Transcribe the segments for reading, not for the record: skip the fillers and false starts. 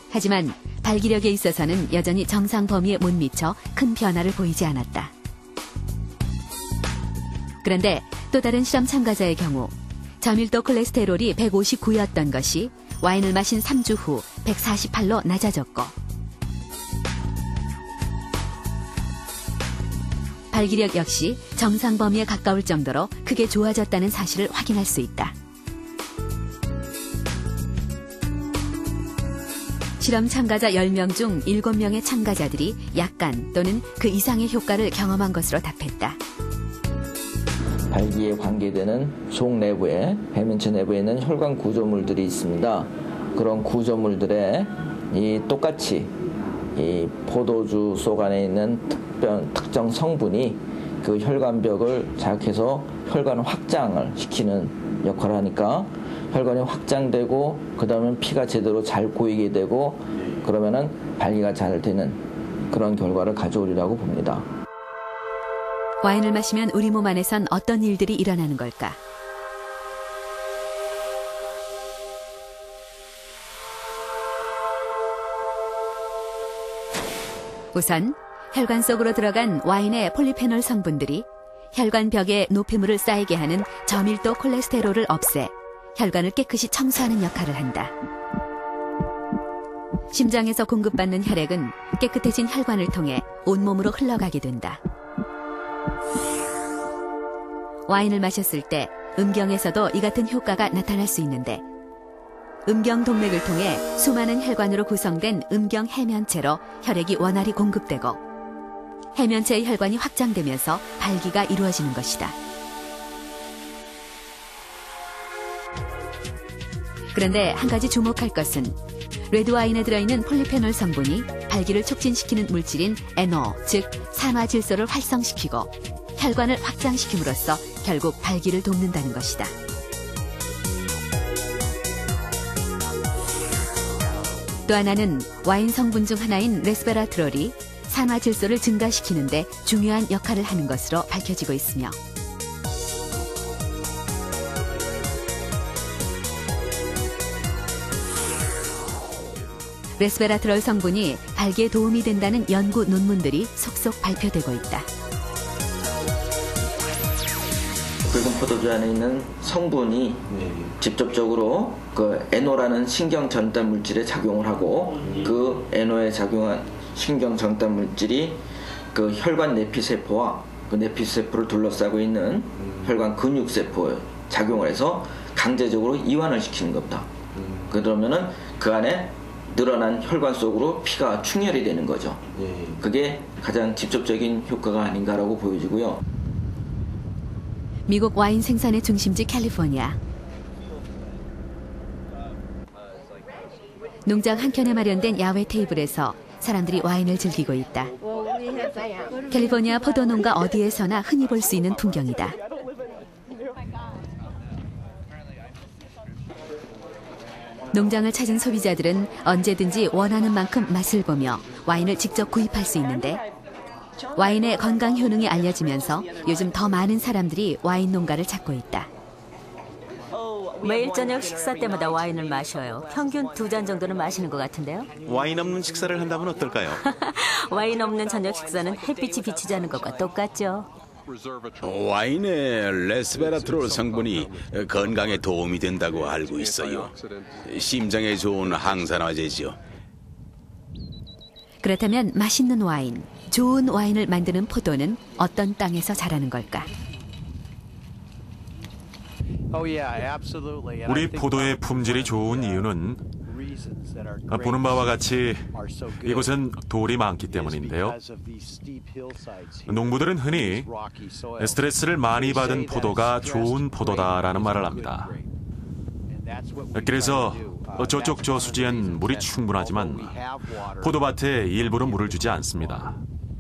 하지만 발기력에 있어서는 여전히 정상 범위에 못 미쳐 큰 변화를 보이지 않았다. 그런데 또 다른 실험 참가자의 경우 저밀도 콜레스테롤이 159였던 것이 와인을 마신 3주 후 148로 낮아졌고, 발기력 역시 정상 범위에 가까울 정도로 크게 좋아졌다는 사실을 확인할 수 있다. 실험 참가자 10명 중 7명의 참가자들이 약간 또는 그 이상의 효과를 경험한 것으로 답했다. 발기에 관계되는 속 내부에, 해면체 내부에 있는 혈관 구조물들이 있습니다. 그런 구조물들에 똑같이 이 포도주 속 안에 있는 특정 성분이 그 혈관벽을 자극해서 혈관 확장을 시키는 역할을 하니까 혈관이 확장되고 그 다음에 피가 제대로 잘 고이게 되고 그러면은 발기가 잘 되는 그런 결과를 가져오리라고 봅니다. 와인을 마시면 우리 몸 안에선 어떤 일들이 일어나는 걸까? 우선 혈관 속으로 들어간 와인의 폴리페놀 성분들이 혈관벽에 노폐물을 쌓이게 하는 저밀도 콜레스테롤을 없애 혈관을 깨끗이 청소하는 역할을 한다. 심장에서 공급받는 혈액은 깨끗해진 혈관을 통해 온몸으로 흘러가게 된다. 와인을 마셨을 때 음경에서도 이 같은 효과가 나타날 수 있는데, 음경 동맥을 통해 수많은 혈관으로 구성된 음경 해면체로 혈액이 원활히 공급되고 해면체의 혈관이 확장되면서 발기가 이루어지는 것이다. 그런데 한 가지 주목할 것은 레드와인에 들어있는 폴리페놀 성분이 발기를 촉진시키는 물질인 NO, 즉 산화질소를 활성시키고 혈관을 확장시킴으로써 결국 발기를 돕는다는 것이다. 또 하나는 와인 성분 중 하나인 레스베라트롤이 산화질소를 증가시키는 데 중요한 역할을 하는 것으로 밝혀지고 있으며, 레스베라트롤 성분이 발기에 도움이 된다는 연구 논문들이 속속 발표되고 있다. 붉은 포도주 안에 있는 성분이 직접적으로 그 NO라는 신경 전달 물질에 작용을 하고 그 NO에 작용한 신경 전달 물질이 그 혈관 내피세포와 그 내피세포를 둘러싸고 있는 혈관 근육세포에 작용을 해서 강제적으로 이완을 시키는 겁니다. 그러면은 그 안에 늘어난 혈관 속으로 피가 충혈이 되는 거죠. 그게 가장 직접적인 효과가 아닌가라고 보여지고요. 미국 와인 생산의 중심지 캘리포니아. 농장 한켠에 마련된 야외 테이블에서 사람들이 와인을 즐기고 있다. 캘리포니아 포도농가 어디에서나 흔히 볼 수 있는 풍경이다. 농장을 찾은 소비자들은 언제든지 원하는 만큼 맛을 보며 와인을 직접 구입할 수 있는데, 와인의 건강 효능이 알려지면서 요즘 더 많은 사람들이 와인 농가를 찾고 있다. 매일 저녁 식사 때마다 와인을 마셔요. 평균 2잔 정도는 마시는 것 같은데요. 와인 없는 식사를 한다면 어떨까요? 와인 없는 저녁 식사는 햇빛이 비치지 않은 것과 똑같죠. 와인의 레스베라트롤 성분이 건강에 도움이 된다고 알고 있어요. 심장에 좋은 항산화제지요. 그렇다면 맛있는 와인, 좋은 와인을 만드는 포도는 어떤 땅에서 자라는 걸까? 우리 포도의 품질이 좋은 이유는 보는 바와 같이 이곳은 돌이 많기 때문인데요. 농부들은 흔히 스트레스를 많이 받은 포도가 좋은 포도다라는 말을 합니다. 그래서 저쪽 저수지엔 물이 충분하지만 포도밭에 일부러 물을 주지 않습니다.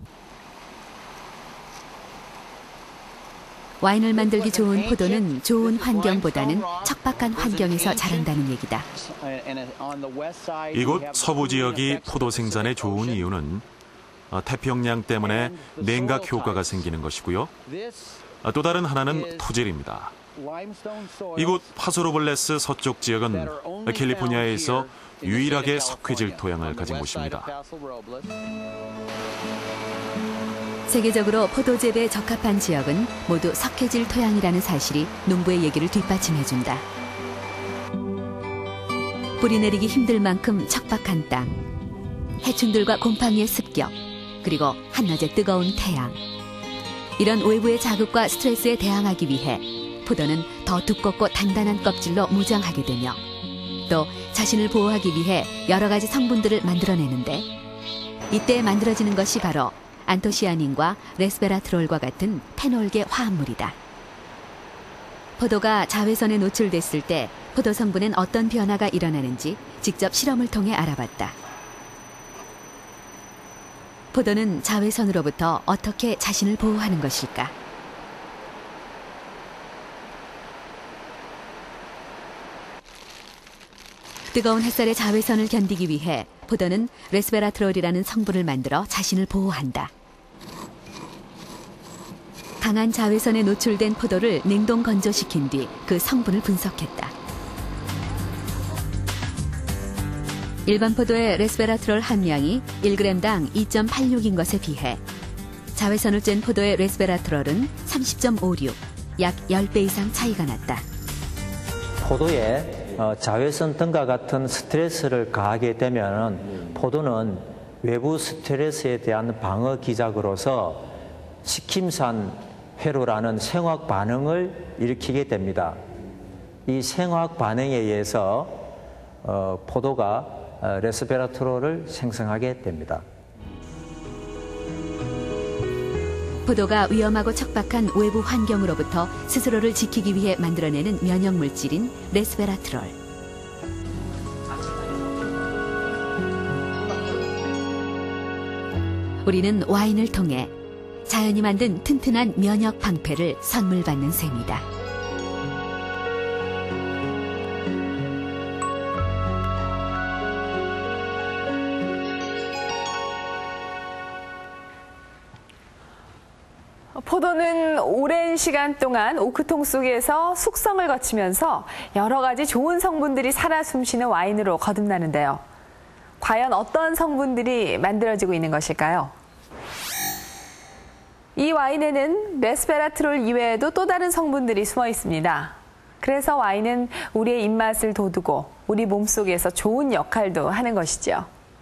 와인을 만들기 좋은 포도는 좋은 환경보다는 척박한 환경에서 자란다는 얘기다. 이곳 서부 지역이 포도 생산에 좋은 이유는 태평양 때문에 냉각 효과가 생기는 것이고요. 또 다른 하나는 토질입니다. 이곳 파소로블레스 서쪽 지역은 캘리포니아에서 유일하게 석회질 토양을 가진 곳입니다. 세계적으로 포도 재배에 적합한 지역은 모두 석회질 토양이라는 사실이 농부의 얘기를 뒷받침해준다. 뿌리 내리기 힘들 만큼 척박한 땅, 해충들과 곰팡이의 습격, 그리고 한낮의 뜨거운 태양. 이런 외부의 자극과 스트레스에 대항하기 위해 포도는 더 두껍고 단단한 껍질로 무장하게 되며 또 자신을 보호하기 위해 여러 가지 성분들을 만들어내는데 이때 만들어지는 것이 바로 안토시아닌과 레스베라트롤과 같은 페놀계 화합물이다. 포도가 자외선에 노출됐을 때 포도 성분엔 어떤 변화가 일어나는지 직접 실험을 통해 알아봤다. 포도는 자외선으로부터 어떻게 자신을 보호하는 것일까? 뜨거운 햇살의 자외선을 견디기 위해 포도는 레스베라트롤이라는 성분을 만들어 자신을 보호한다. 강한 자외선에 노출된 포도를 냉동 건조시킨 뒤 그 성분을 분석했다. 일반 포도의 레스베라트롤 함량이 1g당 2.86인 것에 비해 자외선을 쬐는 포도의 레스베라트롤은 30.56, 약 10배 이상 차이가 났다. 포도에 자외선 등과 같은 스트레스를 가하게 되면 포도는 외부 스트레스에 대한 방어 기작으로서 식힘산 회로라는 생화학 반응을 일으키게 됩니다. 이 생화학 반응에 의해서 포도가 레스베라트롤을 생성하게 됩니다. 포도가 위험하고 척박한 외부 환경으로부터 스스로를 지키기 위해 만들어내는 면역물질인 레스베라트롤. 우리는 와인을 통해 자연이 만든 튼튼한 면역 방패를 선물 받는 셈이다. 포도는 오랜 시간 동안 오크통 속에서 숙성을 거치면서 여러 가지 좋은 성분들이 살아 숨쉬는 와인으로 거듭나는데요. 과연 어떤 성분들이 만들어지고 있는 것일까요? 이 와인에는 레스베라트롤 이외에도 또 다른 성분들이 숨어 있습니다. 그래서 와인은 우리의 입맛을 돋우고 우리 몸속에서 좋은 역할도 하는 것이죠.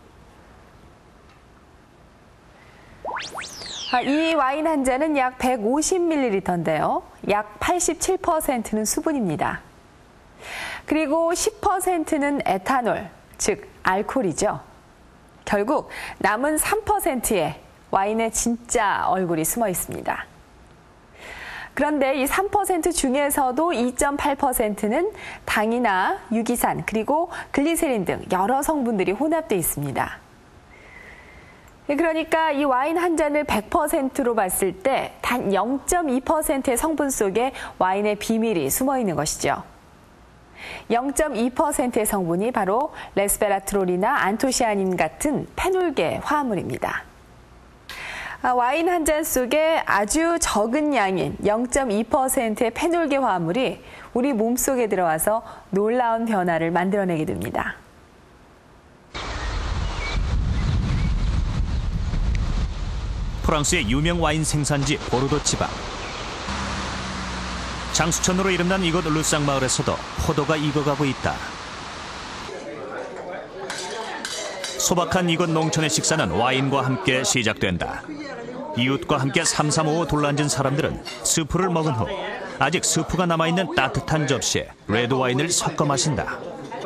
이 와인 한 잔은 약 150ml인데요. 약 87%는 수분입니다. 그리고 10%는 에탄올, 즉 알코올이죠. 결국 남은 3%에 와인의 진짜 얼굴이 숨어 있습니다. 그런데 이 3% 중에서도 2.8%는 당이나 유기산 그리고 글리세린 등 여러 성분들이 혼합되어 있습니다. 그러니까 이 와인 한 잔을 100%로 봤을 때 단 0.2%의 성분 속에 와인의 비밀이 숨어 있는 것이죠. 0.2%의 성분이 바로 레스베라트롤이나 안토시아닌 같은 페놀계 화합물입니다. 와인 한 잔 속에 아주 적은 양인 0.2%의 페놀계 화합물이 우리 몸속에 들어와서 놀라운 변화를 만들어내게 됩니다. 프랑스의 유명 와인 생산지 보르도 지방. 장수천으로 이름난 이곳 루상 마을에서도 포도가 익어가고 있다. 소박한 이곳 농촌의 식사는 와인과 함께 시작된다. 이웃과 함께 삼삼오오 둘러앉은 사람들은 스프를 먹은 후 아직 스프가 남아있는 따뜻한 접시에 레드 와인을 섞어 마신다.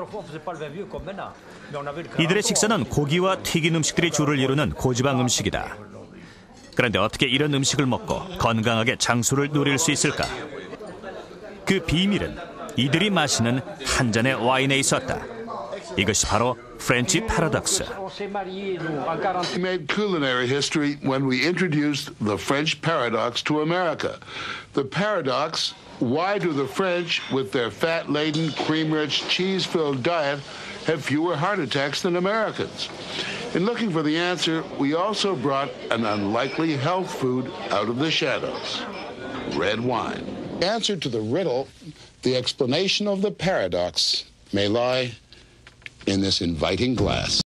이들의 식사는 고기와 튀긴 음식들이 주를 이루는 고지방 음식이다. 그런데 어떻게 이런 음식을 먹고 건강하게 장수를 누릴 수 있을까? 그 비밀은 이들이 마시는 한 잔의 와인에 있었다. 이것이 바로 프렌치 패러독스. We made culinary history when we introduced the French paradox to America. The paradox, why do the French, with their fat-laden, cream-rich, cheese-filled diet, have fewer heart attacks than Americans? In looking for the answer, we also brought an unlikely health food out of the shadows, red wine. The answer to the riddle, the explanation of the paradox, may lie in this inviting glass.